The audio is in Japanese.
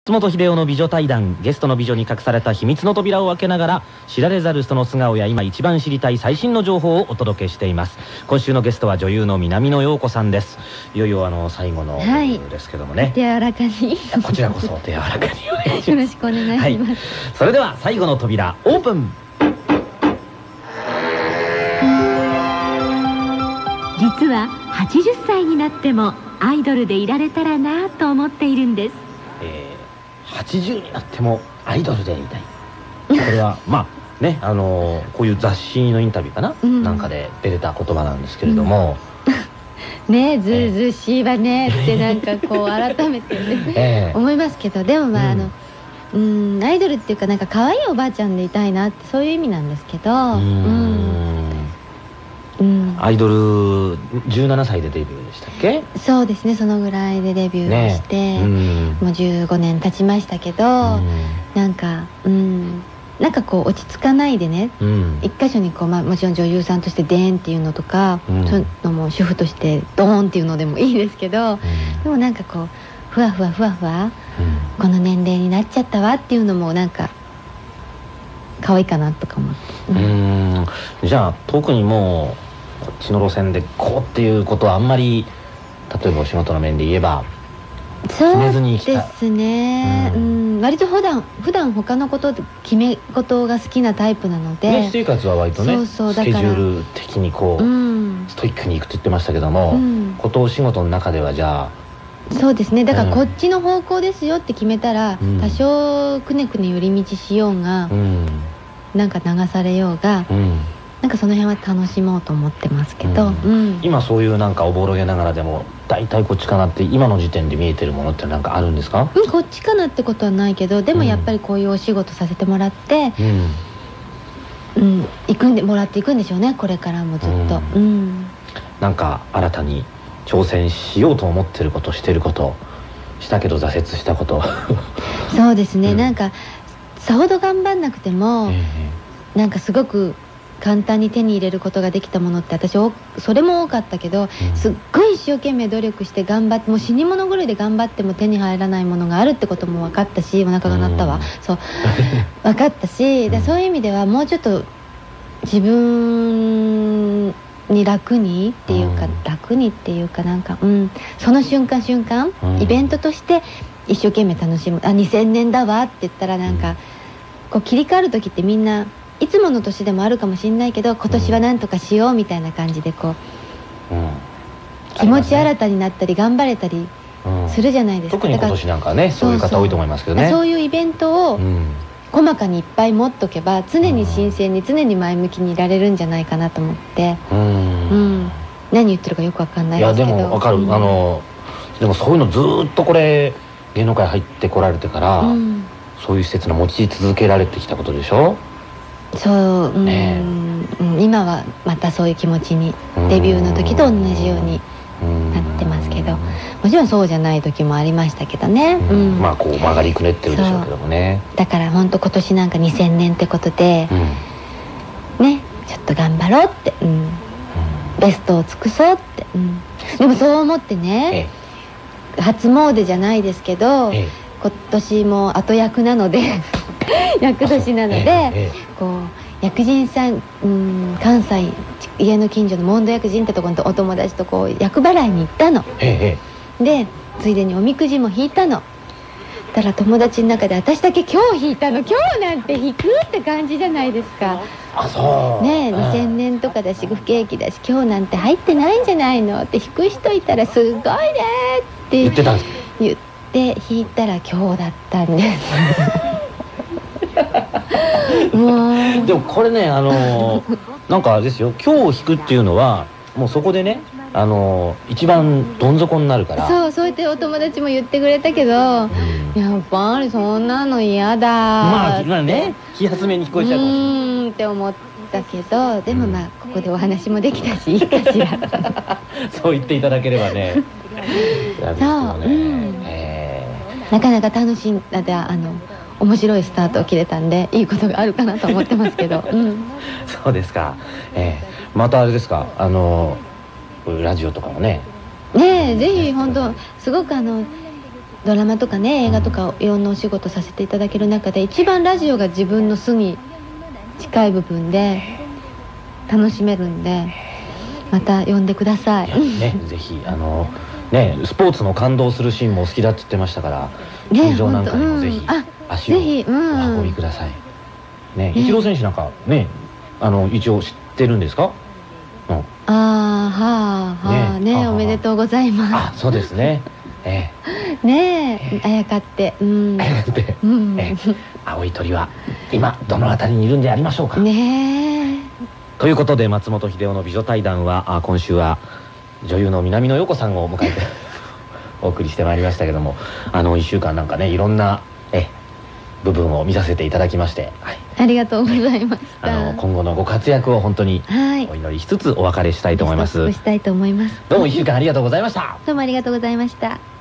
松本秀夫の美女対談、ゲストの美女に隠された秘密の扉を開けながら知られざるその素顔や今一番知りたい最新の情報をお届けしています。今週のゲストは女優の南野陽子さんです。いよいよ最後のですけどもね、 手柔らかにこちらこそ手柔らかにお願いします。 よろしくお願いします、はい、 それでは最後の扉オープン。 実は80歳になってもアイドルでいられたらなと思っているんです。 80になってもアイドルでいたい。これはまあね、こういう雑誌のインタビューかな、なんかで出てた言葉なんですけれども、 ねえずうずうしいわねってなんかこう改めて、ね思いますけど、でもまあアイドルっていうかなんか可愛いおばあちゃんでいたいなってそういう意味なんですけど、 アイドル17歳でデビューでしたっけ？ そうですね、そのぐらいでデビューして、もう15年経ちましたけど、なんかなんかこう落ち着かないでね、一箇所にこう、もちろん女優さんとしてデーンっていうのとか、そういうのも主婦としてドーンっていうのでもいいですけど、でもなんかこうふわふわふわふわ、この年齢になっちゃったわっていうのもなんか可愛いかなとか思って、 じゃあ特にもうこっちの路線でこうっていうことはあんまり、例えばお仕事の面で言えば決めずに生きた。 そうですね、割と普段他のことで決め事が好きなタイプなので、 私生活は割とねスケジュール的にこう、ストイックにいくって言ってましたけども、ことお仕事の中ではじゃあそうですね、だからこっちの方向ですよって決めたら、多少くねくね寄り道しようが、なんか流されようが、なんかその辺は楽しもうと思ってますけど、 今そういうなんかおぼろげながらでも大体こっちかなって今の時点で見えてるものってなんかあるんですか？ こっちかなってことはないけど、でもやっぱりこういうお仕事させてもらって、もらっていくんでしょうね、これからもずっと。 なんか新たに挑戦しようと思ってること、してること、したけど挫折したことそうですね、なんかさほど頑張んなくても、なんかすごく簡単に手に入れることができたものって私それも多かったけど、すっごい一生懸命努力して頑張って、もう死に物狂いで頑張っても手に入らないものがあるってことも分かったし、お腹が鳴ったわ、そう分かったし、そういう意味ではもうちょっと自分に楽にっていうかなんか、その瞬間瞬間、イベントとして一生懸命楽しむ。2000年だわって言ったら、なんかこう切り替わる時ってみんないつもの年でもあるかもしれないけど、今年は何とかしようみたいな感じでこう、気持ち新たになったり頑張れたりするじゃないですか。 特に今年なんかね、そういう方多いと思いますけどね。 そういうイベントを細かにいっぱい持っとけば、常に新鮮に常に前向きにいられるんじゃないかなと思って、何言ってるかよくわかんないですけど。 いやでもわかる、でもそういうのずっとこれ芸能界入ってこられてから、そういう施設の持ち続けられてきたことでしょ。 そう、今はまたそういう気持ちにデビューの時と同じようになってますけど、もちろんそうじゃない時もありましたけどね。 まあこう曲がりくねってるでしょうけどもね。 だから本当今年なんか2000年ってことで、ね、ちょっと頑張ろうって、ベストを尽くそうって、でもそう思ってね、初詣じゃないですけど、今年も後役なので厄年なので、こう薬人さん、関西家の近所のモンド薬人ってところとお友達とこう厄払いに行ったの。でついでにおみくじも引いたの。たら友達の中で私だけ今日引いたの、今日なんて引くって感じじゃないですか。ねえ、2000年とかだし不景気だし今日なんて入ってないんじゃないのって引く人いたらすごいねって言ってたんですか？ 言って引いたら今日だったんですもうでもこれね、なんかあれですよ、今日引くっていうのはもうそこでね、一番どん底になるから。 そうやってお友達も言ってくれたけど、やっぱりそんなの嫌だまあね、気休めに聞こえちゃうかもしれないって思ったけど、でもまあここでお話もできたしいいかしらそう言っていただければねなかなか楽しんだ面白いスタートを切れたんでいいことがあるかなと思ってますけど、 そうですか。またあれですか、ラジオとかもねぜひ本当すごくドラマとかね映画とかいろんなお仕事させていただける中で一番ラジオが自分の巣に近い部分で楽しめるんで、また呼んでください。 ね、ぜひね、スポーツの感動するシーンもお好きだって言ってましたから、球場なんかにもぜひ足をお運びください。ね、イチロー選手なんかね、一応知ってるんですか？ ああ、はあはあね、おめでとうございます。 あ、そうですね。 ねえ、あやかって、 あやかって、青い鳥は今どのあたりにいるんでありましょうか。 ねえ。 ということで松本秀夫の美女対談は今週は女優の南野陽子さんを迎えてお送りしてまいりましたけども、1週間なんかねいろんな部分を見させていただきまして、 ありがとうございました。 今後のご活躍を本当にお祈りしつつお別れしたいと思います。 したいと思います。 どうも1週間ありがとうございました。 どうもありがとうございました。